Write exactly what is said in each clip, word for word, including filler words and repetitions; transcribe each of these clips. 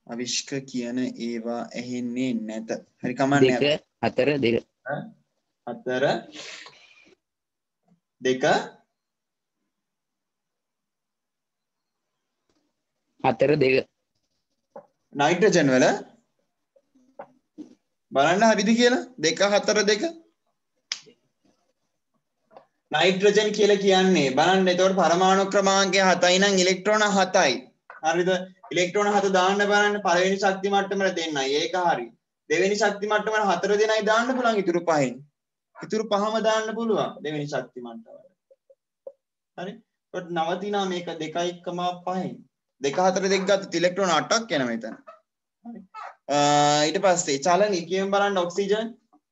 අවිෂ්ක කියන ඒවා ඇහෙන්නේ නැත. හරි කමන්නේ. දෙක හතර දෙක. හතර දෙක හතර දෙක. නයිට්‍රජන් වල බලන්න හරිද කියලා. දෙක හතර දෙක. නයිට්‍රජන් කියලා කියන්නේ බලන්න එතකොට පරමාණු ක්‍රමාංකය හතයි නම් ඉලෙක්ට්‍රෝන හතයි. හරිද? ඉලෙක්ට්‍රෝන හත දාන්න බලන්න පළවෙනි ශක්ති මට්ටමට දෙන්නයි. ඒක හරි. දෙවෙනි ශක්ති මට්ටමට හතර දෙනයි දාන්න පුළුවන් ඉතුරු පහෙන්. ඉතුරු පහම දාන්න පුළුවන් දෙවෙනි ශක්ති මට්ටමට. හරි? ඒකට නවතිනා මේක දෙකයි පහෙන්. දෙක හතර දෙක ගත්තොත් ඉලෙක්ට්‍රෝන අටක් එනවා මෙතන. හරි. ඊට පස්සේ චලනී කියමු බලන්න ඔක්සිජන්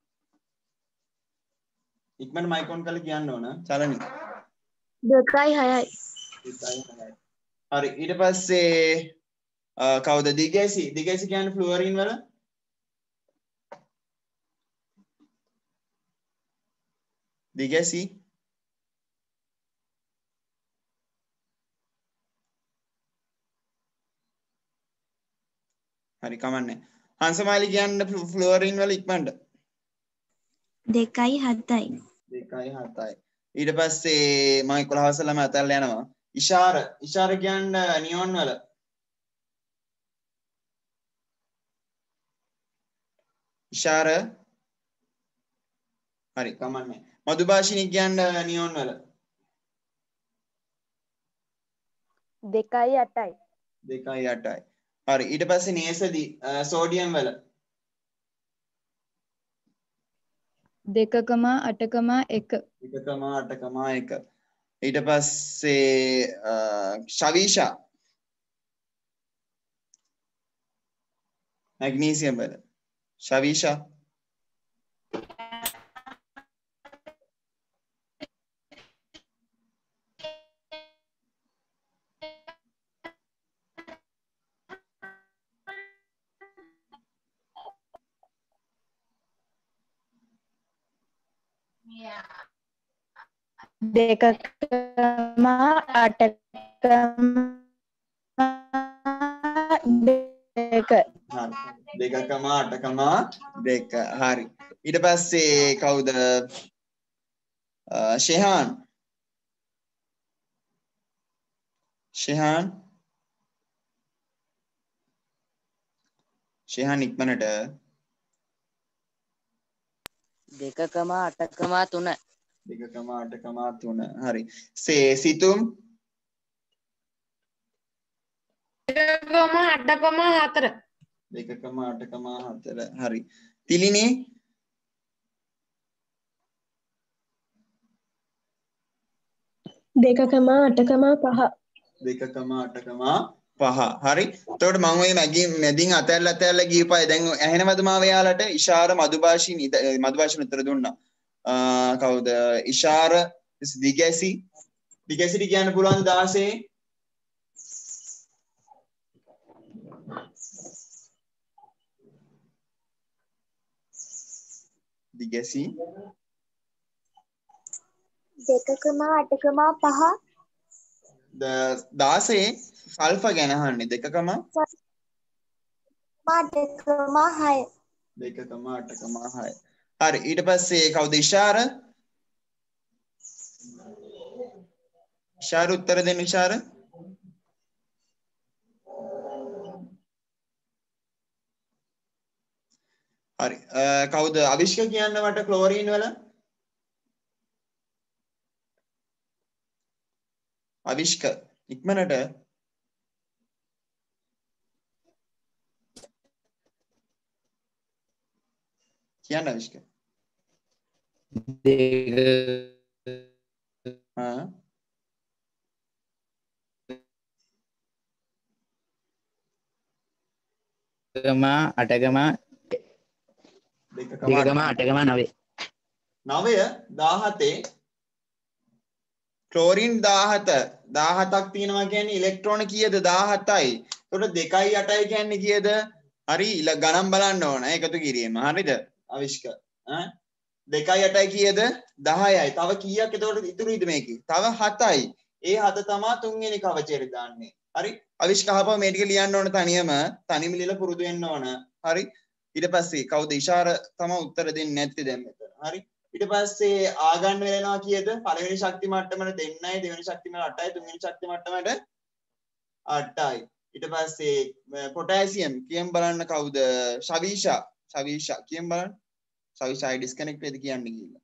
ඉක්මනට මයික් ඔන් කරලා කියන්න ඕන චලනී දෙකයි හයයි. දෙකයි හයයි. හරි ඊට පස්සේ කවුද දිගැසි දිගැසි කියන්නේ ෆ්ලුවරින් වල දිගැසි හරි කමන්නේ. හංසමාලි කියන්නේ ෆ්ලුවරින් වල ඉක්මනට දෙකයි හතයි. දෙකයි හතයි. ඊට පස්සේ මම එකොළහ ළම අතල්ලා යනවා. ඉෂාර ඉෂාර කියන්නේ නියොන් වල ඉෂාර හරි කමන්නේ. මధుභාෂිනී කියන්නේ නියොන් වල දෙකයි අටයි. දෙකයි අටයි. හරි ඊට පස්සේ නේසදි සෝඩියම් වල දෙකකම අටකම එක. දෙකකම අටකම එක. ඊට පස්සේ ශවීෂා මැග්නීසියම් වල ශවීෂා දෙකකම අටකම දෙක. දෙකකම අටකම දෙක. හරි ඊට පස්සේ කවුද ෂෙහාන් ෂෙහාන් ෂෙහාන් ඉක්මනට දෙකකම අටකම තුන. දෙකකම අටකම තුන. හරි සේ සිතුම් දෙකකම අටකම හතර. දෙකකම අටකම හතර. හරි තිලිනේ දෙකකම අටකම පහ. දෙකකම අටකම පහ. හරි එතකොට මම ඔය මැගින් මැදින් අතැල්ල අතැල්ල ගියපයි දැන් ඇහෙනවද මාව යාලට ඉෂාර මధుභාෂිනී මధుභාෂිනී උත්තර දුන්නා. කවුද ඉෂාර දිගැසි දිගැසිට කියන්න පුළුවන් දාසේ දිගැසි දෙකකම අටකම පහ. දාසේ සල්ෆර් ගැන අහන්නේ දෙකකම අටකම හය. දෙකකම අටකම හය. හරි ඊට පස්සේ කවුද ඉෂාර ඉෂාර උත්තර දෙන්න ඉෂාර හරි කවුද අවිෂ්ක කියන්න මට ක්ලෝරින් වල අවිෂ්ක ඉක්මනට කියන්න අවිෂ්ක ආ දෙකකම අටකම දෙකකම අටකම නවය. නවය දාහතේ ක්ලෝරින් දාහත දාහතක් තියෙනවා කියන්නේ ඉලෙක්ට්‍රෝන කීයද දාහතයි. එතකොට දෙකයි අටයි කියන්නේ කීයද? හරි ගණන් බලන්න ඕන එකතු කිරීම. හරිද? අවිෂ්ක ඈ දෙකයි අටයි කීයද? දහයයි. තව කීයක් එතකොට ඉතුරුයිද මේකේ? තව හතයි. ඒ හත තමයි තුන්වෙනි කවචයට දාන්නේ. හරි? අවිෂ් කහපුව මේ ටික ලියන්න ඕන තනියම තනියම ලියලා පුරුදු වෙන්න ඕන හරි ඊට පස්සේ කවුද ඉෂාර තමයි උත්තර දෙන්නේ නැත්තේ දැන් මෙතන හරි ඊට පස්සේ ආ ගන්න වෙනවා කීයද පළවෙනි ශක්ති මට්ටමට දෙන්නයි දෙවෙනි ශක්ති මට්ටමට අටයි තුන්වෙනි ශක්ති මට්ටමට අටයි ඊට පස්සේ පොටෑසියම් කියන් බලන්න කවුද ශවීෂා ශවීෂා කියන් බලන්න ශවීෂා අය ඩිස්කනෙක්ට් වෙද කියන්නේ කියලා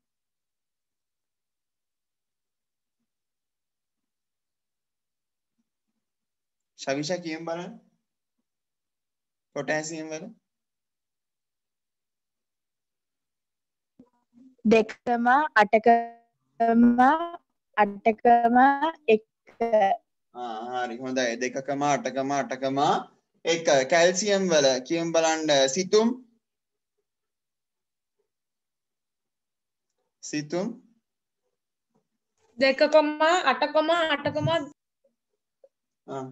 ශවීෂා කියන් බලන්න පොටෑසියම් වල දෙකම අටකම අටකම එක ආ හරි හොඳයි දෙකකම අටකම අටකම එක කැල්සියම් වල කියන් බලන්න සිතුම් සිතුම් දෙකකම අටකම අටකම ආ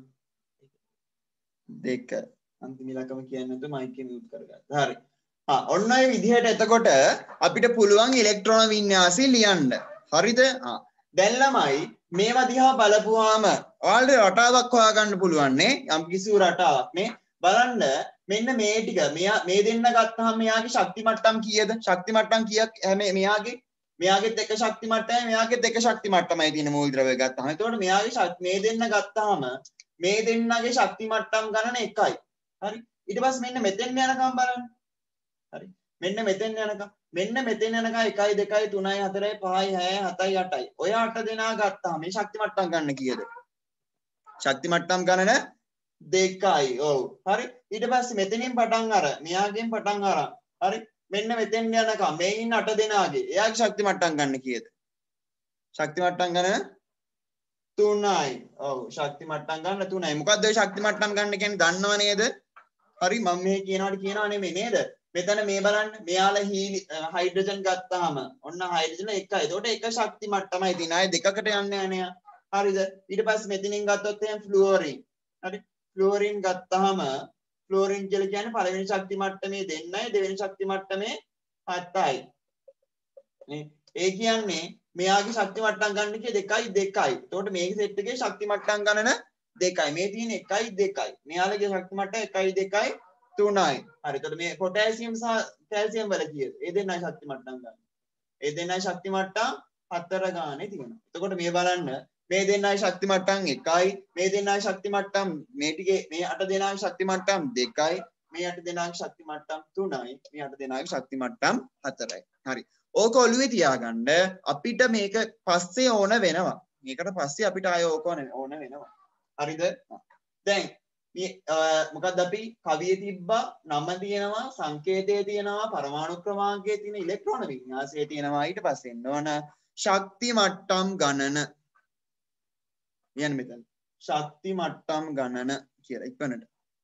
දෙක අන්තිම ඉලක්කම කියන්නේ නැතුව මයික් එක මියුට් කරගන්න. හරි. ආ ඔන්න ඔය විදිහට එතකොට අපිට පුළුවන් ඉලෙක්ට්‍රෝන වින්‍යාසය ලියන්න. හරිද? ආ දැන් ළමයි මේවා දිහා බලපුවාම ඔයාලට රටාවක් හොයාගන්න පුළුවන් නේ. යම් කිසි රටාවක් නේ. බලන්න මෙන්න මේ ටික මෙයා මේ දෙන්න ගත්තාම මෙයාගේ ශක්ති මට්ටම් කීයද? ශක්ති මට්ටම් කීයක් මෙයාගේ මෙයාගෙත් එක ශක්ති මට්ටමයි මෙයාගෙත් එක ශක්ති මට්ටමයි තියෙන මූලද්‍රව්‍ය ගත්තාම. එතකොට මෙයාගේ මේ දෙන්න ගත්තාම මේ දෙන්නගේ ශක්ති මට්ටම් ගණන එකයි. හරි. ඊට පස්සේ මෙන්න මෙතෙන් යනකම් බලන්න. හරි. මෙන්න මෙතෙන් යනකම් මෙන්න මෙතෙන් යනකම් එකයි දෙකයි තුනයි හතරයි පහයි හයයි හතයි අටයි. ඔය අට දෙනා ගත්තාම මේ ශක්ති මට්ටම් ගන්න කීයද? ශක්ති මට්ටම් ගණන දෙකයි. ඔව්. හරි. ඊට පස්සේ මෙතනින් පටන් අර මෙයාගෙන් පටන් අරන්. හරි. මෙන්න මෙතෙන් යනකම් මේ ඉන්න අට දෙනාගේ එයාගේ ශක්ති මට්ටම් ගන්න කීයද? ශක්ති මට්ටම් ගණන තුනයි. ඔව් ශක්ති මට්ටම් ගන්න තුනයි. මොකද්ද ඔය ශක්ති මට්ටම් ගන්න කියන්නේ දන්නව නේද? හරි මම මේ කියනවාට කියනවා නෙමෙයි නේද? මෙතන මේ බලන්න මෙයාලා හයිඩ්‍රජන් ගත්තාම ඔන්න හයිඩ්‍රජන් එකයි. එතකොට එක ශක්ති මට්ටමයි තියෙන. අය දෙකකට යන්නේ නැහැ. හරිද? ඊට පස්සේ මෙතනින් ගත්තොත් එහෙනම් ෆ්ලුවරින්. හරි. ෆ්ලුවරින් ගත්තාම ෆ්ලුවරින් කියලා කියන්නේ පළවෙනි ශක්ති මට්ටමේ දෙන්නයි දෙවෙනි ශක්ති මට්ටමේ හතයි. නේ? ඒ කියන්නේ මෙයාගේ ශක්ති මට්ටම් ගන්න කිය දෙකයි දෙකයි. එතකොට මේකේ සෙට් එකේ ශක්ති මට්ටම් ගණන දෙකයි. මේ තියෙන එකයි දෙකයි. මෙයාලගේ ශක්ති මට්ටම එකයි දෙකයි තුනයි. හරි. එතකොට මේ පොටෑසියම් සහ කැල්සියම් වල කීයද? ඒ දෙන්නයි ශක්ති මට්ටම් ගන්න. ඒ දෙන්නයි ශක්ති මට්ටම් හතර ගානේ තියෙනවා. එතකොට මේ බලන්න මේ දෙන්නයි ශක්ති මට්ටම් එකයි. මේ දෙන්නයි ශක්ති මට්ටම් මේ ටිකේ මේ අට දෙනාගේ ශක්ති මට්ටම් දෙකයි. මේ අට දෙනාගේ ශක්ති මට්ටම් තුනයි. මේ අට දෙනාගේ ශක්ති මට්ටම් හතරයි. හරි. ඕක ඔළුවේ තියාගන්න අපිට මේක පස්සේ ඕන වෙනවා. මේකට පස්සේ අපිට ආය ඕක ඕන වෙනවා. හරිද? දැන් මේ මොකක්ද අපි කවියේ තිබ්බා නම තියෙනවා සංකේතයේ තියෙනවා පරමාණු ක්‍රමාංකයේ තියෙන ඉලෙක්ට්‍රෝන වින්‍යාසයේ තියෙනවා ඊට පස්සේ එන්න ඕන ශක්ති මට්ටම් ගණන. කියන්නේ මෙතන ශක්ති මට්ටම් ගණන කියලා ඉක්මනට.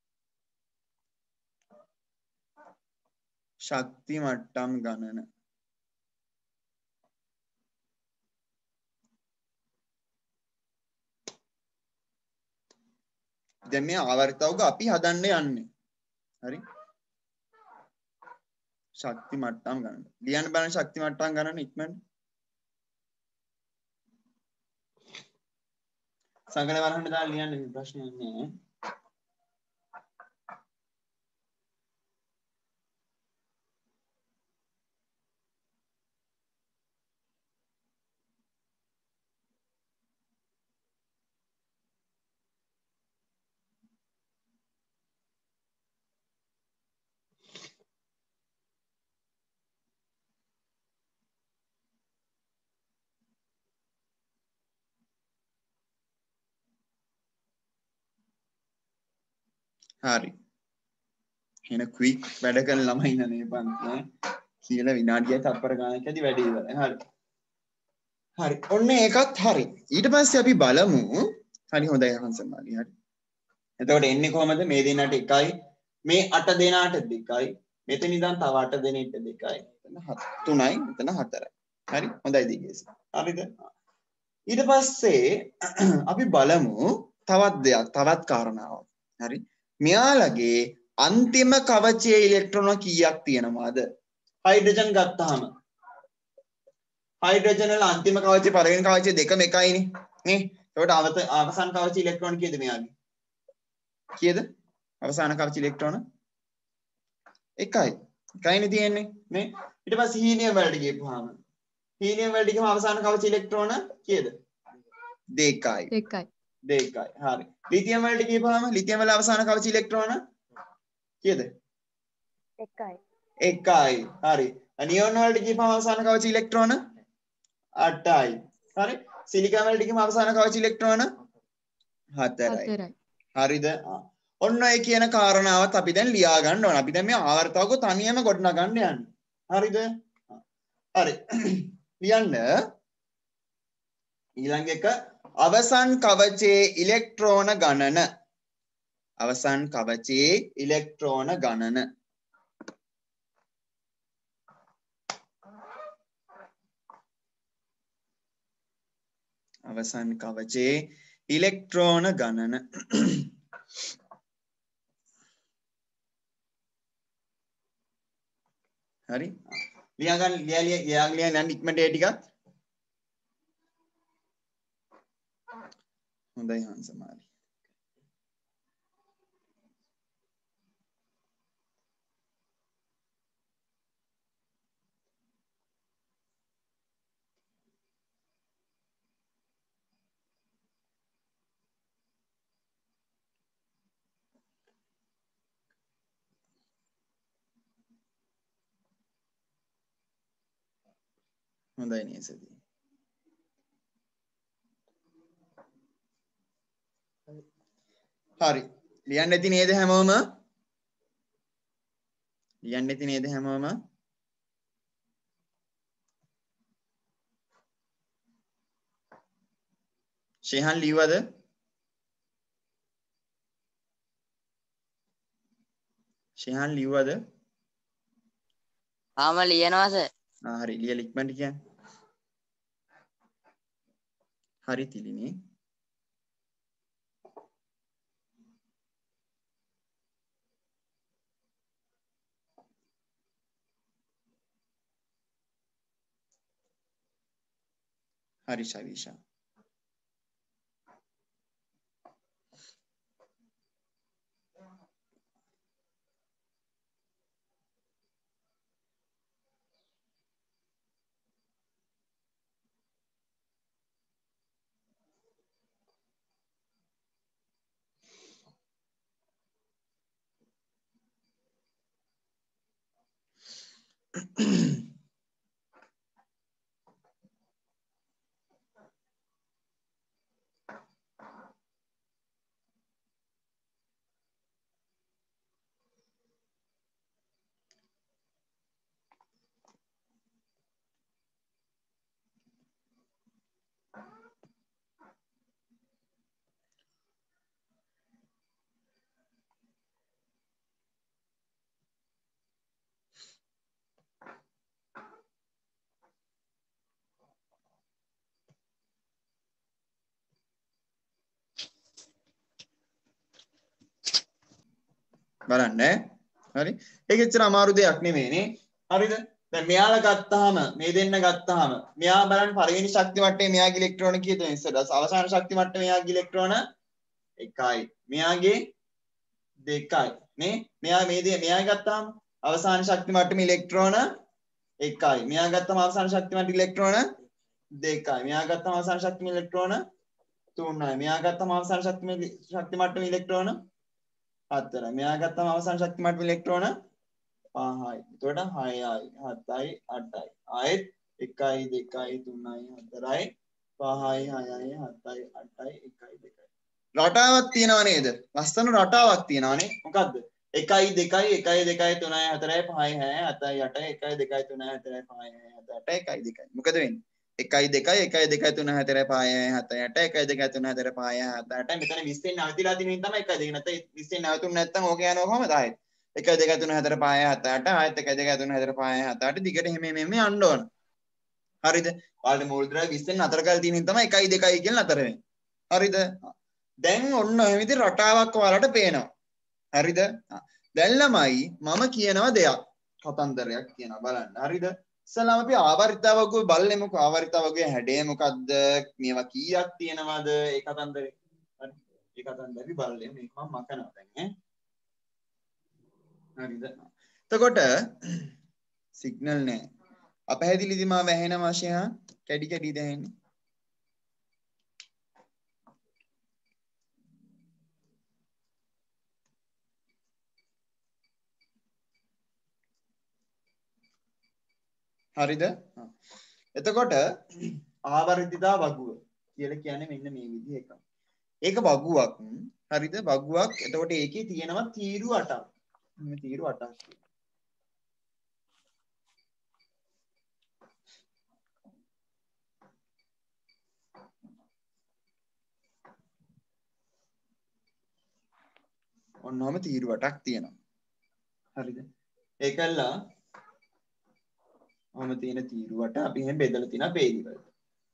ශක්ති මට්ටම් ගණන දැන් මේ ආවර්තවක අපි හදන්න යන්නේ. හරි? ශක්ති මට්ටම් ගණන. ලියන්න බලන්න ශක්ති මට්ටම් ගණන ඉක්මනට. සංගණක වරහන් දාලා ලියන්න ප්‍රශ්නයක් නෑ. හරි. එන ක්වික් වැඩ කරන ළමයි ඉන්නනේ පන්තියේ. කියලා විනාඩියයි තත්පර ගානක් ඇති වැඩි ඉවරයි. හරි. හරි. ඔන්න ඒකත් හරි. ඊට පස්සේ අපි බලමු. හරි හොඳයි හංසමාලි. හරි. එතකොට එන්නේ කොහමද? මේ දෙනාට එකයි. මේ අට දෙනාට දෙකයි. මෙතන ඉඳන් තව අට දෙනෙට දෙකයි. මෙතන තුනයි. මෙතන හතරයි. හරි. හොඳයි දිගේස. හරිද? ඊට පස්සේ අපි බලමු තවත් දෙයක්, තවත් කාරණාවක්. හරි. මෙයාලගේ අන්තිම කවචයේ ඉලෙක්ට්‍රෝන කීයක් තියෙනවද? හයිඩ්‍රජන් ගත්තාම හයිඩ්‍රජන් වල අන්තිම කවචයේ පළවෙනි කවචයේ දෙකම එකයිනේ නේ. ඒකට අවසන් කවචයේ ඉලෙක්ට්‍රෝන කීයද මෙයාගේ? කීයද? අවසාන කවච ඉලෙක්ට්‍රෝන එකයි. එකයිනේ තියෙන්නේ නේ. ඊට පස්සේ හීලියම් වලට ගියපුවාම හීලියම් වලට ගියම අවසාන කවච ඉලෙක්ට්‍රෝන කීයද? දෙකයි. දෙකයි. දෙකයි. හරි. ලිතියම් වලට ගියපුවාම ලිතියම් වල අවසාන කවච ඉලෙක්ට්‍රෝන කීයද? එකයි. එකයි. හරි. නියෝන් වලට ගියපුවාම අවසාන කවච ඉලෙක්ට්‍රෝන අටයි. හරි. සිලිකා වලට ගියම අවසාන කවච ඉලෙක්ට්‍රෝන හතරයි. හතරයි. හරිද? ඔන්න ඔය කියන කාරණාවත් අපි දැන් ලියා ගන්න ඕන. අපි දැන් මේ ආවර්තවක තනියම ගොඩනගන්න යන්නේ. හරිද? හරි. ලියන්න. ඊළඟ එක අවසන් කවචයේ ඉලෙක්ට්‍රෝන ගණන. අවසන් කවචයේ ඉලෙක්ට්‍රෝන ගණන. අවසන් කවචයේ ඉලෙක්ට්‍රෝන ගණන. හරි. ලියා ගන්න ලියා ලියා ලියා ලියා යන්න ඉක්මනට ඒ ටිකත්. හොඳයි හංසමාලි. හොඳයි නේසදී. හරි. ලියන්න ඇති නේද හැමෝම? ලියන්න ඇති නේද හැමෝම? ශේහන් ලියවද? ශේහන් ලියවද? ආම ලියනවා සර්. ආ හරි ලියලා ඉක්මනට කියන්න. හරි තිලිනේ. හරි ශවිෂා. බලන්න හරි ඒක එච්චර අමාරු දෙයක් නෙමෙයිනේ හරිද දැන් මෙයාලා ගත්තාම මේ දෙන්න ගත්තාම මෙයා බලන්න පළවෙනි ශක්ති මට්ටමේ මෙයාගේ ඉලෙක්ට්‍රෝන කීයද ඉස්සර අවසාන ශක්ති මට්ටමේ මෙයාගේ ඉලෙක්ට්‍රෝන එකයි මෙයාගේ දෙකයි නේ මෙයා මේ දේ මෙයා ගත්තාම අවසාන ශක්ති මට්ටමේ ඉලෙක්ට්‍රෝන එකයි මෙයා ගත්තාම අවසාන ශක්ති මට්ටමේ ඉලෙක්ට්‍රෝන දෙකයි මෙයා ගත්තාම අවසාන ශක්ති මට්ටමේ ඉලෙක්ට්‍රෝන තුනයි මෙයා ගත්තාම අවසාන ශක්ති ශක්ති මට්ටමේ ඉලෙක්ට්‍රෝන හතරයි මෙයා ගත්තම අවසාන ශක්ති මට්ටමේ ඉලෙක්ට්‍රෝන පහයි. එතකොට හයයි හතයි අටයි. ආයෙත් එකයි දෙකයි තුනයි හතරයි පහයි හයයි හතයි අටයි එකයි දෙකයි. රටාවක් තියෙනව නේද? ලස්සන රටාවක් තියෙනවනේ. මොකද්ද? එකයි දෙකයි එකයි දෙකයි තුනයි හතරයි පහයි හයයි හතයි අටයි එකයි දෙකයි තුනයි හතරයි පහයි හයයි හතයි අටයි එකයි දෙකයි. මොකද වෙන්නේ? එකයි දෙකයි එකයි දෙකයි තුනයි හතරයි පහයි හයයි හතයි අටයි එකයි දෙකයි තුනයි හතරයි පහයි හයයි හතයි අටයි මෙතන විස්සෙන් නැවතිලා තියෙන හින්දා තමයි එකයි දෙකයි නැත්නම් විස්සෙන් නැවතුනේ නැත්නම් ඕක යනවා කොහමද ආයෙත් එකයි දෙකයි තුනයි හතරයි පහයි හයයි හතයි අටයි ආයෙත් එකයි දෙකයි තුනයි හතරයි පහයි හයයි හතයි අටයි දිගට හැම මෙහෙම යන්න ඕන හරිද ඔයාලට මූලද්‍රව්‍ය විස්සෙන් නතර කරලා තියෙන හින්දා තමයි එකයි දෙකයි කියලා නතර වෙන්නේ හරිද දැන් ඔන්න ඔය විදිහට රටාවක් ඔයාලට පේනවා හරිද දැන් ළමයි මම කියනවා දෙයක් කතන්දරයක් කියනවා බලන්න හරිද ඉස්සලාම අපි ආවර්තිතාවක බලන්නේමු ආවර්තිතාවකේ හැඩය මොකද්ද මේවා කීයක් තියෙනවද ඒ කතන්දරේ හරි ඒ කතන්දර අපි බලමු. මේක මම මකනවා දැන් ඈ. හරිද? එතකොට සිග්නල් නැහැ. අපහැදිලිද මාව ඇහෙන වශයෙන් කැඩි කැඩි දැනෙන්නේ. හරිද? එතකොට ආවර්තිතා වගුව කියලා කියන්නේ මෙන්න මේ විදිහ එකක්. ඒක වගුවක්. හරිද? වගුවක්. එතකොට ඒකේ තියෙනවා තීරු අටක්. මේ තීරු අටක්. ඔන්නෝම තීරු අටක් තියෙනවා. හරිද? ඒකල්ලා ඔහම තියෙන තීරුවට අපි එහෙම බෙදලා තිනා පේලි වලට.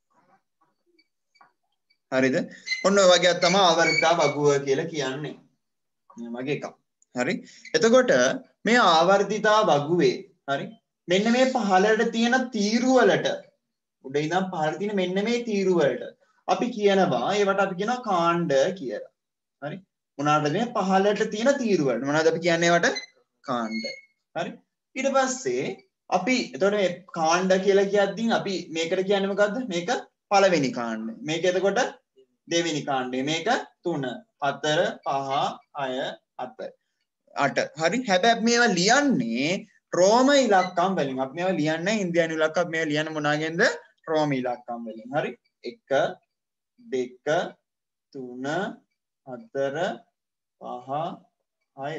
හරිද? ඔන්න ඔය වගේ තමයි ආවර්තිතා වගුව කියලා කියන්නේ. මේ වගේ එකක්. හරි? එතකොට මේ ආවර්තිතා වගුවේ හරි මෙන්න මේ පහළට තියෙන තීරු වලට උඩ ඉඳන් පහළට තියෙන මෙන්න මේ තීරු වලට අපි කියනවා ඒවට අපි කියනවා කාණ්ඩ කියලා. හරි? මොනවාද මේ පහළට තියෙන තීරු වලට මොනවද අපි කියන්නේ ඒවට කාණ්ඩ. හරි? ඊට පස්සේ අපි එතකොට මේ කාණ්ඩ කියලා කියද්දී අපි මේකට කියන්නේ මොකද්ද? මේක පළවෙනි කාණ්ඩය. මේක එතකොට දෙවෙනි කාණ්ඩය. මේක තුන, හතර, පහ, හය, හත, අට. හරි? හැබැයි මේවා ලියන්නේ රෝම ඉලක්කම් වලින්. අපි මේවා ලියන්නේ ඉන්දියානු ඉලක්කම්. මේවා ලියන්නේ මොනවාගෙන්ද? රෝම ඉලක්කම් වලින්. හරි? එක, දෙක, තුන, හතර, පහ, හය,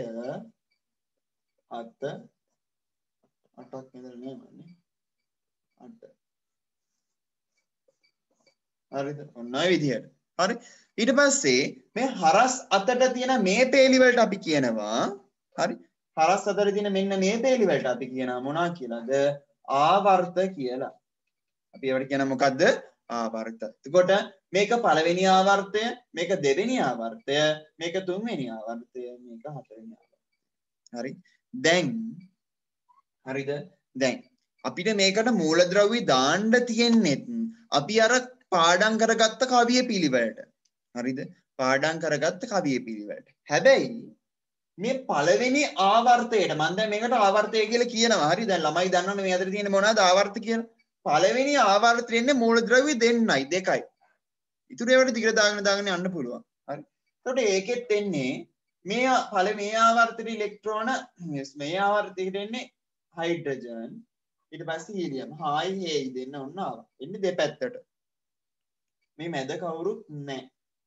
හත, අටක් නේද නෑමනේ. අට. හරිද? ඔන්න ඔය විදිහට. හරි? ඊට පස්සේ මේ හරස් අතට තියෙන මේ පේලි වලට අපි කියනවා හරි? හරස් අතට තියෙන මෙන්න මේ පේලි වලට අපි කියනවා මොනවා කියලාද? ආවර්ත කියලා. අපි ඒවට කියන මොකද්ද? ආවර්ත. එතකොට මේක පළවෙනි ආවර්තය, මේක දෙවෙනි ආවර්තය, මේක තුන්වෙනි ආවර්තය, මේක හතරවෙනි ආවර්තය. හරි? දැන් හරිද? දැන් අපිට මේකට මූලද්‍රව්‍ය දාන්න තියෙන්නේ අපි අර පාඩම් කරගත්ත කවිය පිළිවෙලට. හරිද? පාඩම් කරගත්ත කවිය පිළිවෙලට. හැබැයි මේ පළවෙනි ආවර්තයට මම දැන් මේකට ආවර්තය කියලා කියනවා. හරි? දැන් ළමයි දන්නවනේ මේ අතර තියෙන මොනවද ආවර්ත කියලා. පළවෙනි ආවර්තය ඉන්නේ මූලද්‍රව්‍ය දෙන්නයි දෙකයි. ඉතුරු ඒවාට දිගට දාගෙන දාගෙන යන්න පුළුවන්. හරි? එතකොට ඒකෙත් එන්නේ මේ පළවෙනි ආවර්තයේ ඉලෙක්ට්‍රෝන මේ ආවර්තයට එන්නේ හයිඩ්‍රජන් ඊට පස්සේ හීලියම්. හායි හේයි දෙන්න ඔන්න ආවා. එන්නේ දෙපැත්තට. මේ මැද කවුරුත් නැහැ.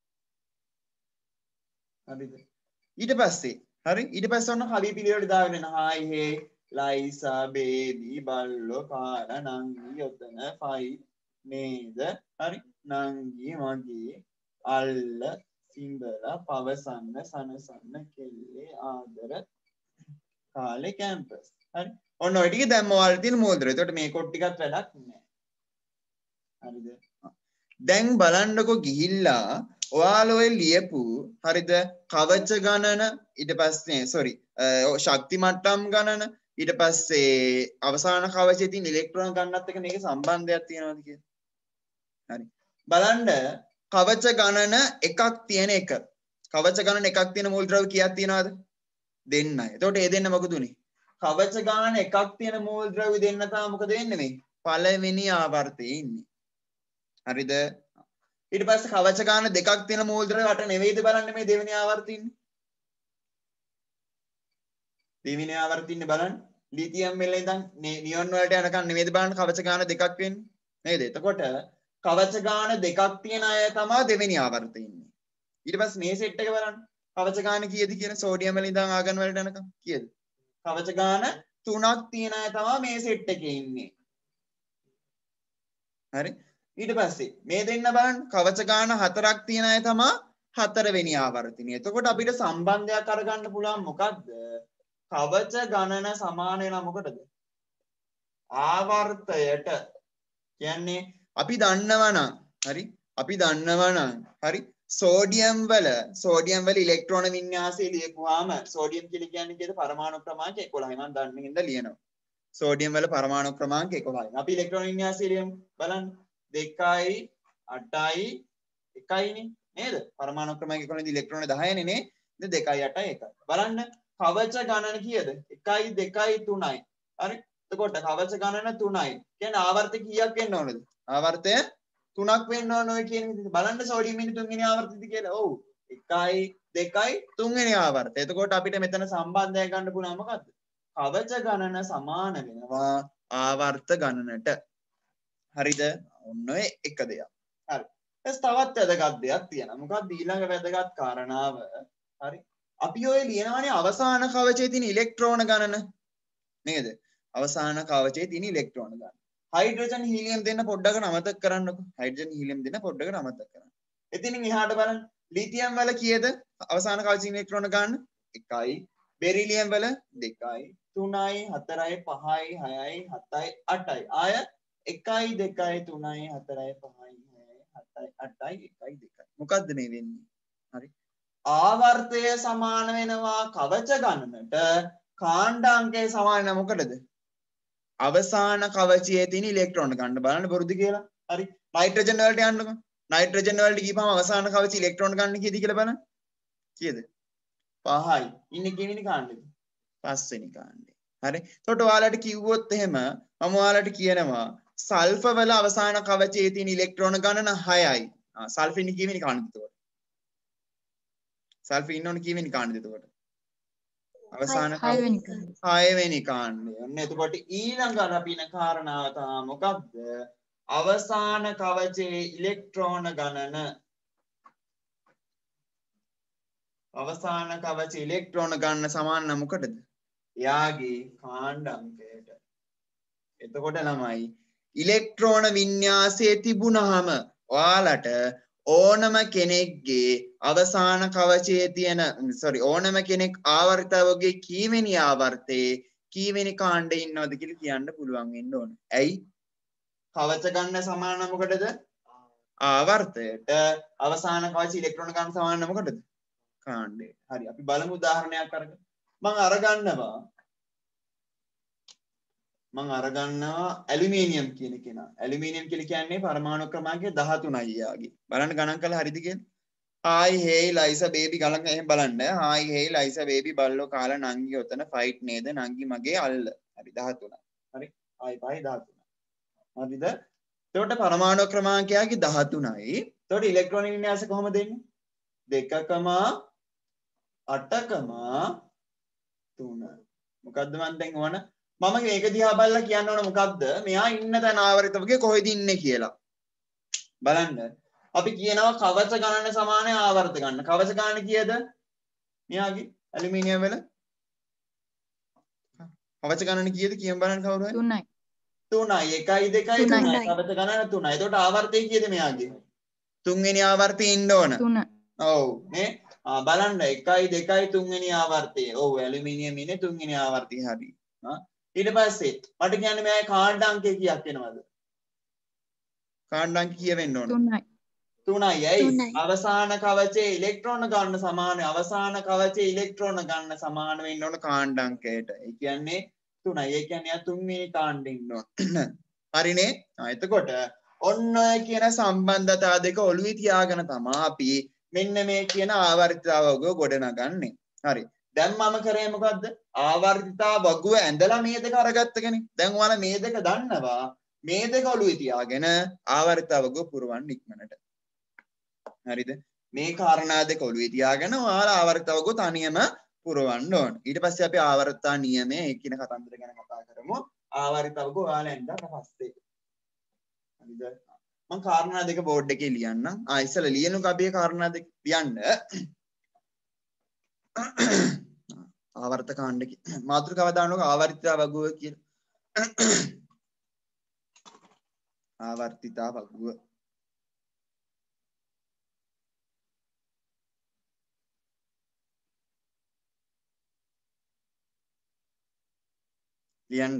හරිද? ඊට පස්සේ හරි ඊට පස්සේ ඔන්න කවි පිළිවෙලට දාගෙන යන හායි හේ ලයිසා බේබි බල්ලෝ කාර නංගි යොතන ෆයි නේද හරි නංගි මගේ අල්ල සිඹලා පවසන්න සනසන්න කෙල්ලේ ආදර කාලේ කැම්පස්. හරි ඔන්න ඔය ටික දැම්ම ඔයාලට තියෙන මූලද්‍රව්‍ය. එතකොට මේ කොට ටිකත් වැඩක් නැහැ. හරිද? දැන් බලන්නකෝ ගිහිල්ලා ඔයාලා ඔය ලියපු හරිද කවච ගණන ඊට පස්සේ සෝරි ශක්ති මට්ටම් ගණන ඊට පස්සේ අවසාන කවචයේ තියෙන ඉලෙක්ට්‍රෝන ගණනත් එක්ක මේකේ සම්බන්ධයක් තියෙනවද කියලා. හරි බලන්න කවච ගණන එකක් තියෙන එක කවච ගණන එකක් තියෙන මූලද්‍රව්‍ය කීයක් තියෙනවද? දෙන්නයි. එතකොට ඒ දෙන්න මොකද උනේ? කවච ගණන එකක් තියෙන මූලද්‍රව්‍ය දෙන්න තමයි මොකද වෙන්නේ මේ පළවෙනි ආවර්තයේ ඉන්නේ. හරිද? ඊට පස්සේ කවච ගාන දෙකක් තියෙන මූලද්‍රව්‍ය වට නෙවෙයිද බලන්න මේ දෙවෙනි ආවර්තය ඉන්නේ. දෙවෙනි ආවර්තය ඉන්නේ බලන්න. ලිතියම් වල ඉඳන් නියොන් වලට යනකම් නෙවෙයිද බලන්න කවච ගාන දෙකක් වෙන්නේ. නේද? එතකොට කවච ගාන දෙකක් තියෙන අය තමයි දෙවෙනි ආවර්තය ඉන්නේ. ඊට පස්සේ මේ සෙට් එක බලන්න. කවච ගාන කීයද කියන සෝඩියම් වල ඉඳන් ආගන් වලට යනකම් කීයද? කවච ගාන තුනක් තියෙන අය තමයි මේ සෙට් එකේ ඉන්නේ. හරි? ඊට පස්සේ මේ දෙන්න බලන්න කවච ගාන හතරක් තියෙන අය තමයි හතරවෙනි ආවර්තනය. එතකොට අපිට සම්බන්ධයක් අරගන්න පුළුවන් මොකද්ද? කවච ගණන සමාන වෙනවා මොකටද? ආවර්තයට. කියන්නේ අපි දන්නවනම් හරි අපි දන්නවනම් හරි සෝඩියම් වල සෝඩියම් වල ඉලෙක්ට්‍රෝන වින්‍යාසය ලියපුවාම සෝඩියම් කියලා කියන්නේ කීයද? පරමාණු ක්‍රමාංක එකොළහයි. මම දන්න හින්දා ලියනවා. සෝඩියම් වල පරමාණු ක්‍රමාංක එකොළහයි. අපි ඉලෙක්ට්‍රෝන වින්‍යාසය ලියමු බලන්න. දෙකයි අටයි එකයිනේ නේද? පරමාණු ක්‍රමයක කොහොමද ඉලෙක්ට්‍රෝන දහයනේ නේ. ඉතින් දෙකයි අටයි එකයි. බලන්න කවච ගණන කීයද? එකයි දෙකයි තුනයි. හරි. එතකොට කවච ගණන තුනයි. කියන්නේ ආවර්ත කීයක් වෙන්න ඕනද? ආවර්තය තුනක් වෙන්න ඕන ඔය කියන විදිහට. බලන්න සෝඩියම් ඉන්නේ තුන්වෙනි ආවර්තයද කියලා. ඔව්. එකයි දෙකයි තුන්වෙනි ආවර්තය. එතකොට අපිට මෙතන සම්බන්ධය ගන්න පුළුවන් මොකද්ද? කවච ගණන සමාන වෙනවා ආවර්ත ගණනට. හරිද? ඔන්න ඔය එක දෙයක්. හරි. ඊට තවත් වැදගත් දෙයක් තියෙනවා. මොකක්ද ඊළඟ වැදගත් කාරණාව? හරි. අපි ඔය ලියනවානේ අවසාන කවචයේ තියෙන ඉලෙක්ට්‍රෝන ගණන. නේද? අවසාන කවචයේ තියෙන ඉලෙක්ට්‍රෝන ගණන. හයිඩ්‍රජන් හීලියම් දෙන්න පොඩ්ඩක් අමතක කරන්නකෝ. හයිඩ්‍රජන් හීලියම් දෙන්න පොඩ්ඩක් අමතක කරන්න. එතනින් එහාට බලන්න. ලිතියම් වල කීයද? අවසාන කවචයේ ඉලෙක්ට්‍රෝන ගණන එකයි. බෙරිලියම් වල දෙකයි, තුනයි, හතරයි, පහයි, හයයි, හතයි, අටයි. ආය එකයි, දෙකයි, තුනයි, හතරයි, පහයි, හයයි, හතයි, අටයි, එකයි, දෙකයි. මොකද්ද මේ වෙන්නේ? හරි. ආවර්තය සමාන වෙනවා කවච ගණනට. කාණ්ඩාංකය සමාන මොකටද? අවසාන කවචයේ තියෙන ඉලෙක්ට්‍රෝන ගන්න බලන්න බොරුද කියලා. හරි. නයිට්‍රජන් වලට යන්නකො. නයිට්‍රජන් වලට ගිහපම අවසාන කවචයේ ඉලෙක්ට්‍රෝන ගන්න කීයද කියලා බලන්න. කීයද? පහයි. ඉන්නේ කීවෙනි කාණ්ඩෙද? පස්වෙනි කාණ්ඩේ. හරි. එතකොට ඔයාලට කිව්වොත් එහෙම මම ඔයාලට කියනවා සල්ෆර් වල අවසාන කවචයේ තියෙන ඉලෙක්ට්‍රෝන ගණන හයයි. ආ සල්ෆර් ඉන්නේ කීවෙනි කාණ්ඩෙද එතකොට? සල්ෆර් ඉන්න ඕන කීවෙනි කාණ්ඩෙද එතකොට? අවසාන හයවෙනි කාණ්ඩය. ඔන්න එතකොට ඊළඟට අපි ඉන කාරණාව තමයි මොකක්ද? අවසාන කවචයේ ඉලෙක්ට්‍රෝන ගණන. අවසාන කවච ඉලෙක්ට්‍රෝන ගන්න සමාන මොකටද? එයාගේ කාණ්ඩාංකයට. එතකොට ළමයි ඉලෙක්ට්‍රෝන වින්‍යාසයේ තිබුණාම ඔයාලට ඕනම කෙනෙක්ගේ අවසාන කවචයේ තියෙන sorry ඕනම කෙනෙක් ආවර්තවගේ කීවෙනි ආවර්තයේ කීවෙනි කාණ්ඩේ ඉන්නවද කියලා කියන්න පුළුවන් වෙන්න ඕන. ඇයි? කවච ගන්න සමාන මොකටද? ආවර්තයට. අවසාන කවච ඉලෙක්ට්‍රෝන ගන්න සමාන මොකටද? කාණ්ඩේ. හරි. අපි බලමු උදාහරණයක් අරගෙන. මම අරගන්නවා මම අරගන්නවා ඇලුමිනියම් කියන කෙනා. ඇලුමිනියම් කියලා කියන්නේ පරමාණු ක්‍රමාංකය දහතුනයි යාගේ. බලන්න ගණන් කළා හරිද කියලා? හායි හේයි ලයිසා බේබි ගණන් එහෙම බලන්න. හායි හේයි ලයිසා බේබි බල්ලෝ කාලා නංගි ඔතන ෆයිට් නේද? නංගි මගේ අල්ල. හරි දහතුනයි. හරි. ආයි පහයි දහතුනයි. හරිද? එතකොට පරමාණු ක්‍රමාංකයගේ දහතුනයි. එතකොට ඉලෙක්ට්‍රෝන වින්‍යාස කොහොමද දෙන්නේ? දෙකකම අටකම තුන. මොකද්ද මන් දැන් ඕන මම මේක දිහා බලලා කියන්න ඕන මොකද්ද මෙයා ඉන්න තැන ආවර්තවගේ කොහෙද ඉන්නේ කියලා. බලන්න. අපි කියනවා කවච ගණන සමානයි ආවර්ත ගන්න. කවච ගණන කීයද? මෙයාගේ ඇලුමිනියම් වල කවච ගණන කීයද කියන්න බලන්න කවුරු හරි? තුනයි. තුනයි. එකයි දෙකයි තුනයි. කවච ගණන තුනයි. එතකොට ආවර්තය කීයද මෙයාගේ? තුන්වෙනි ආවර්තයේ ඉන්න ඕන. තුන. ඔව් නේ. ආ බලන්න එකයි දෙකයි තුන්වෙනි ආවර්තයේ. ඔව් ඇලුමිනියම් ඉන්නේ තුන්වෙනි ආවර්තයේ හරි. හා ඊට පස්සේ මට කියන්නේ මේ කාණ්ඩාංකය කීයක් වෙනවද? කාණ්ඩාංක කීය වෙන්න ඕන? තුනයි. තුනයි. ඇයි? අවසාන කවචයේ ඉලෙක්ට්‍රෝන ගන්න සමාන අවසාන කවචයේ ඉලෙක්ට්‍රෝන ගන්න සමාන වෙන්න ඕන කාණ්ඩාංකයට. ඒ කියන්නේ තුනයි. ඒ කියන්නේ යා තුන්වෙනි කාණ්ඩේ ඉන්න ඕන. හරිනේ? ආ එතකොට ඔන්න ඔය කියන සම්බන්ධතා දෙක ඔළුවේ තියාගෙන තමයි අපි මෙන්න මේ කියන ආවර්තිතාවක ගොඩනගන්නේ. හරි. දැන් මම කරේ මොකද්ද? ආවර්තිතා වගුව ඇඳලා මේ දෙක අරගත්ත කෙනෙක්. දැන් ඔයාලා මේ දෙක දන්නවා. මේ දෙක ඔළුවේ තියාගෙන ආවර්තිතා වගුව පුරවන්න ඉක්මනට. හරිද? මේ කාරණා දෙක ඔළුවේ තියාගෙන ඔයාලා ආවර්තිතා වගුව තනියම පුරවන්න ඕන. ඊට පස්සේ අපි ආවර්තිතා නියමය ඒ කියන කතන්දර ගැන කතා කරමු. ආවර්තිතා වගුව ඔයාලා ඇඳලා පස්සේ. හරිද? මම කාරණා දෙක බෝඩ් එකේ ලියන්නම්. ආ ඉස්සෙල්ලා ලියනකෝ අපි කාරණා දෙක ලියන්න. ආවර්ත කාණ්ඩ මාතෘකාව දාන්නකො ආවර්තිතා වගුව කියලා. ආවර්තිතා වගුව. ලියන්න.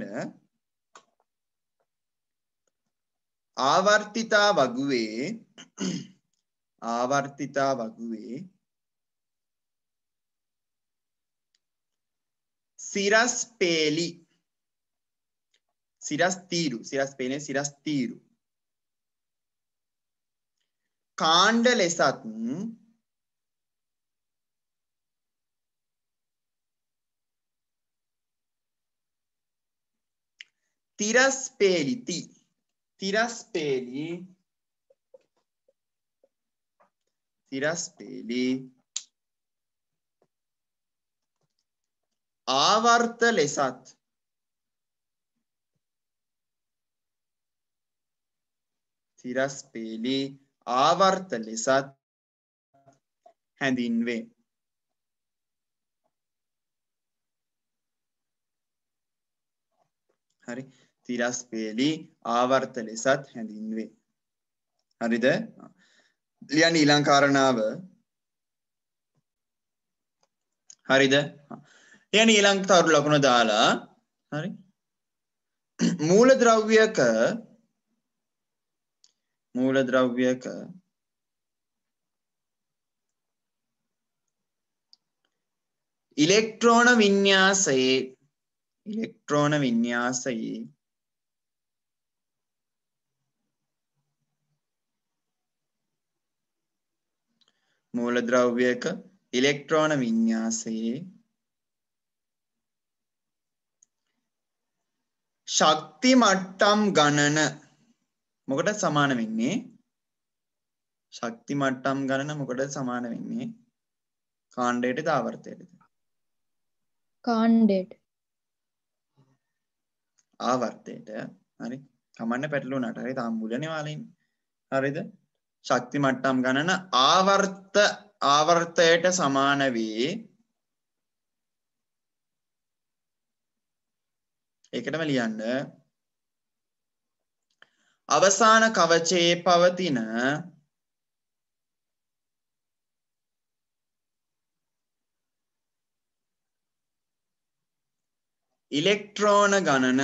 ආවර්තිතා වගුවේ ආවර්තිතා වගුවේ සිරස් පේලි සිරස් තීරු සිරස් පේනේ සිරස් තීරු කාණ්ඩ ලෙසත් තිරස්පේලි ති තිරස්පේලි තිරස්පේලි ආවර්ත ලෙසත් තිරස්පේලි ආවර්ත ලෙසත් හැඳින්වේ. හරි තිරස්පේලි ආවර්ත ලෙසත් හැඳින්වේ. හරිද? ලියන්න ඊළඟ කාරණාව. හරිද? ලියන්න ඊළඟ තරු ලකුණ දාලා හරි මූලද්‍රව්‍යක මූලද්‍රව්‍යක ඉලෙක්ට්‍රෝන වින්‍යාසයේ ඉලෙක්ට්‍රෝන වින්‍යාසයේ මූලද්‍රව්‍යක ඉලෙක්ට්‍රෝන වින්‍යාසයේ ශක්ති මට්ටම් ගණන මොකටද සමාන වෙන්නේ? ශක්ති මට්ටම් ගණන මොකටද සමාන වෙන්නේ? කාණ්ඩයටද ආවර්තයටද? කාණ්ඩයට. ආවර්තයට. හරි. කමන්න පැටලුණාට. හරි තාම මුලනේ වාලේ ඉන්නේ. හරිද? ශක්ති මට්ටම් ගණන ආවර්ත ආවර්තයට සමාන වේ. ඒකටම ලියන්න අවසාන කවචයේ පවතින ඉලෙක්ට්‍රෝන ගණන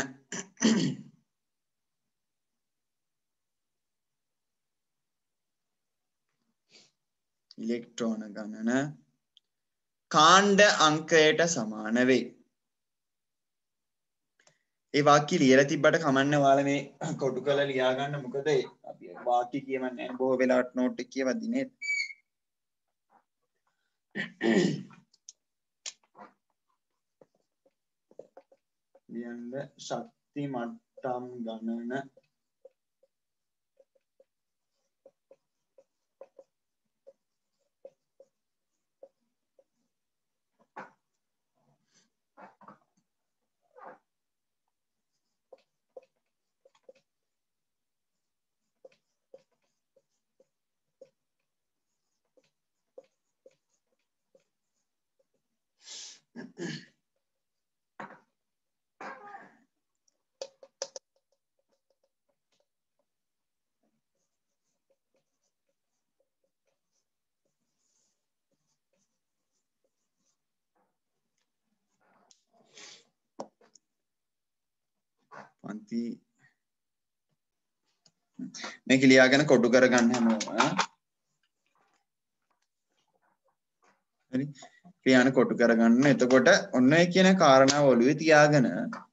ඉලෙක්ට්‍රෝන ගණන කාණ්ඩ අංකයට සමාන වේ. ඒ වාක්‍ය ලියලා තිබ්බට කමන්න ඔයාලා මේ කොටු කරලා ලියා ගන්න. මොකද අපි වාක්‍ය කියවන්නේ නැහැ බොහෝ වෙලාවට නෝට් එක කියවද්දි නේද? ලියන්න ශක්ති මට්ටම් ගණන පන්ති මේක ලියාගෙන කොටු කරගන්න හැමෝම. හරි ලියාන කොටු කරගන්න. එතකොට ඔන්න ඔය කියන කාරණාව ඔළුවේ තියාගෙන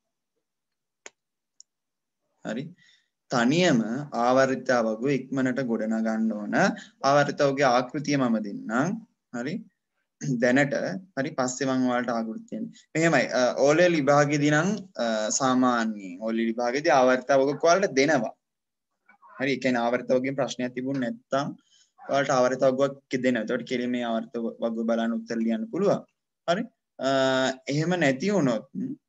හරි තනියම ආවර්තිතාවක ඉක්මනට ගොඩනගන්න ඕන. ආවර්තිතාවකගේ ආකෘතිය මම දෙන්නම්. හරි දැනට හරි පස්සේ මම ඔයාලට ආකෘතිය දෙන්නේ. මෙහෙමයි ඕ ලෙවල් විභාගෙදී නම් සාමාන්‍යයෙන් ඕ ලෙවල් විභාගෙදී ආවර්තිතාවක ඔයාලට දෙනවා. හරි ඒ කියන්නේ ආවර්තිතාවකෙන් ප්‍රශ්නයක් තිබුණ නැත්නම් ඔයාලට ආවර්තිතාවකයක් දෙනවා. ඒකට කෙලින් මේ ආවර්තිතාවක බලන්න උත්තර ලියන්න පුළුවන්. හරි එහෙම නැති වුණොත්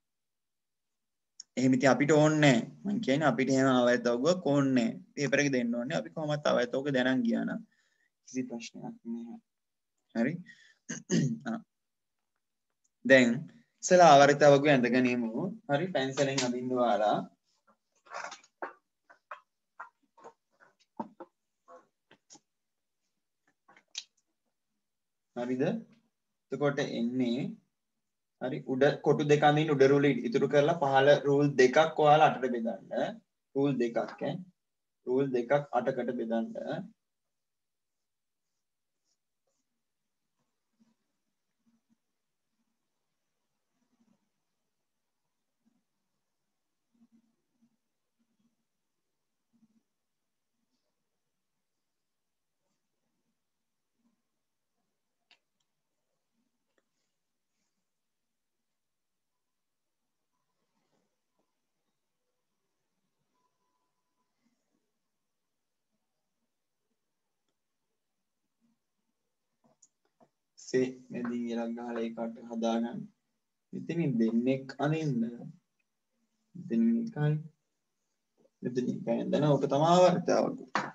එහෙම ඉතින් අපිට ඕනේ නැහැ. මම කියන්නේ අපිට එහෙම ආවර්තිතාවකයක් ඕනේ නැහැ. පේපර් එක දෙන්න ඕනේ. අපි කොහොමවත් ආවර්තිතාවක දැනන් ගියා නම් කිසි ප්‍රශ්නයක් නැහැ. හරි දැන් ඉස්සලා ආවර්තිතාවක ඇඳගෙන ඉමු. හරි පැන්සලෙන් අඳින්න වාලා හරිද? එතකොට එන්නේ හරි උඩ කොටු දෙක අඳින්න උඩ රූල් ඉතුරු කරලා පහළ රූල් දෙකක් ඔයාලා අටට බෙදන්න. රූල් දෙකක් ඈ. රූල් දෙකක් අටකට බෙදන්න. සේ මෙදින් ඉලක්ක ගහලා ඒකට හදාගන්න. ඉතින් දෙන්නෙක් අනින්න. ඉතින් එකයි. ඉතින් එකයි දැන් ඔක තමයි වර්තාවක්.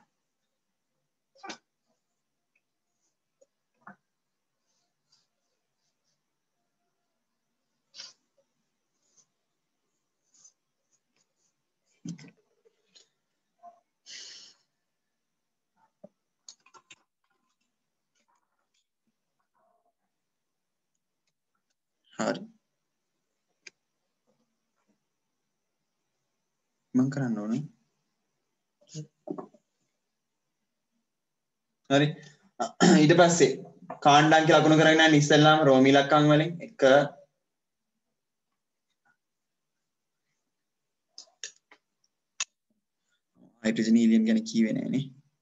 හරි මම කරන්න ඕනේ හරි ඊට පස්සේ කාණ්ඩාංක ලකුණු කරගෙන යන ඉස්සෙල්ලාම රෝමී ඉලක්කම් වලින් එක හයිඩ්‍රජන් හීලියම් ගැන කියවේ නෑනේ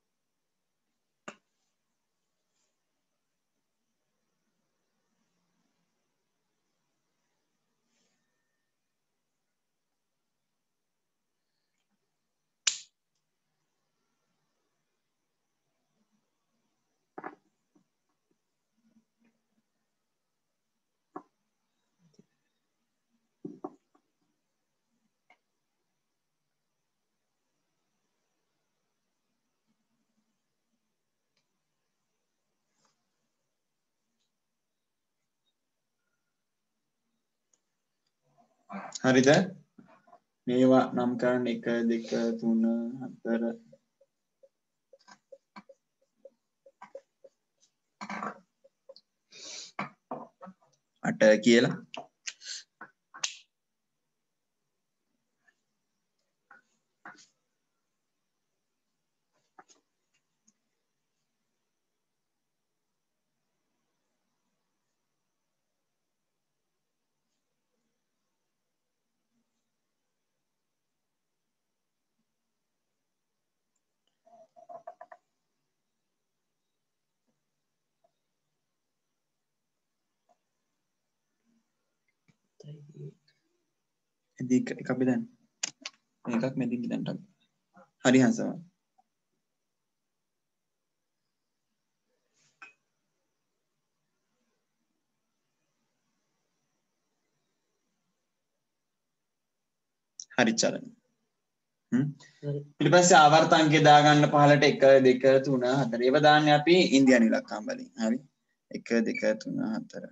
හරිද මේවා නම් කරන්න එක දෙක තුන හතර අට කියලා එදික එක අපි දැන් මේකක් මෙදින් දැන්ට හරි හංසව හරි චලන ඊට පස්සේ ආවර්ත අංකය දාගන්න පහලට එක දෙක තුන හතර ඒව දාන්නේ අපි ඉන්දියානු ඉලක්කම් වලින් හරි එක දෙක තුන හතර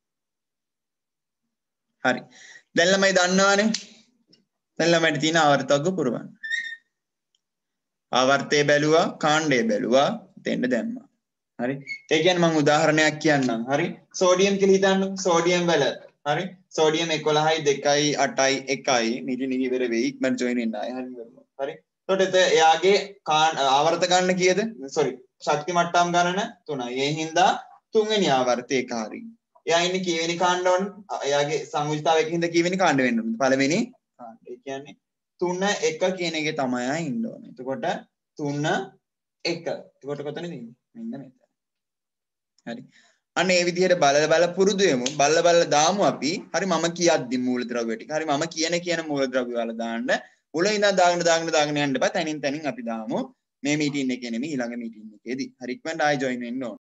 හරි දැන් ළමයි දන්නවනේ දැන් ළමයිට තියෙන ආවර්තක පුරවන්න ආවර්තය බැලුවා කාණ්ඩය බැලුවා දෙන්න දැම්මා හරි ඒ කියන්නේ මම උදාහරණයක් කියන්නම් හරි සෝඩියම් කියලා හිතන්න සෝඩියම් වල හරි සෝඩියම් එකොළහයි දෙකයි අටයි එකයි නිදි නිදි ඉවර වෙයි ඉක්මනට ජොයින් වෙන්න ආයි හරි කරමු හරි එතකොට එයාගේ ආවර්ත ගන්න කීයද සෝරි ශක්ති මට්ටම් ගණන තුනයි ඒ හින්දා තුන්වෙනි ආවර්තය එක හරි එයා ඉන්නේ කීවෙනි කාණ්ඩ ඕන එයාගේ සංයුක්තාවයක හින්දා කීවෙනි කාණ්ඩ වෙන්න ඕනද පළවෙනි කාණ්ඩ ඒ කියන්නේ තුන එක කියන එකේ තමයි ඉන්න ඕනේ එතකොට තුන එක එතකොට කොතනද ඉන්නේ මෙන්න මෙතන හරි අන්න ඒ විදිහට බලලා බලලා පුරුදු වෙමු බලලා බලලා දාමු අපි හරි මම කියද්දි මූලද්‍රව්‍ය ටික හරි මම කියන කියන මූලද්‍රව්‍ය වල දාන්න මුල ඉඳන් දාගෙන දාගෙන දාගෙන යන්න බෑ තනින් තනින් අපි දාමු මේ මීටින් එකේ නෙමෙයි ඊළඟ මීටින් එකේදී හරි ඉක්මනට ආයි ජොයින් වෙන්න ඕන